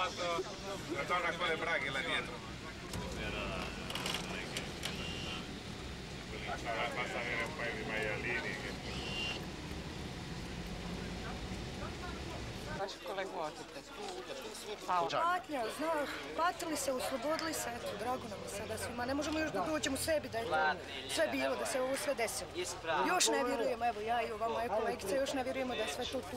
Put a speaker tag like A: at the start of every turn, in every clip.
A: fatto la donna con le braghe là dietro. Basta avere un paio di maialini.
B: Vaši kolegu očite.
C: Patnja, patili se, uslobodili se, eto, drago nam je sada svima. Ne možemo još da dođemo sebi da je to sve bilo, da se ovo sve desilo. Još ne vjerujemo, evo ja i ova moja kolegica, još ne vjerujemo da je sve to tu.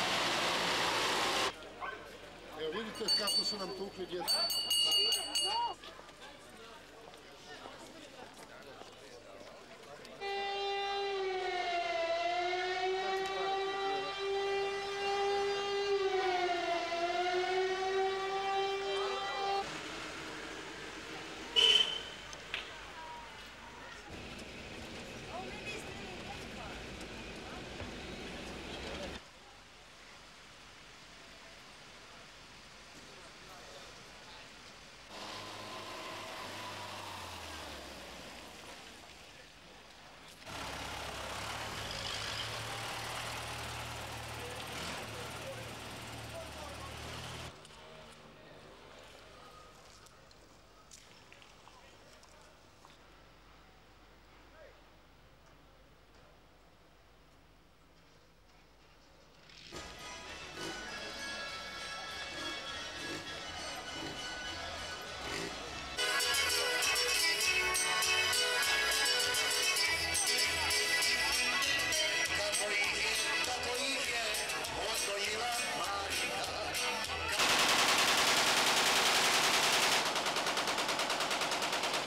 D: Evo vidite kako su nam tukli djecu.